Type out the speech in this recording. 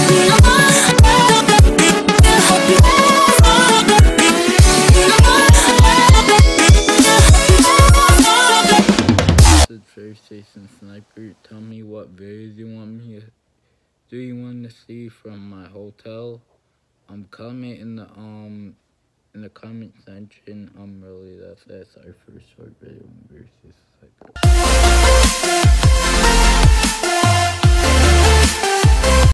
Vader Station Sniper. Tell me what videos you want me to do. You want to see from my hotel? Comment in the comment section. Really, that's our first short video on Vader Station Sniper.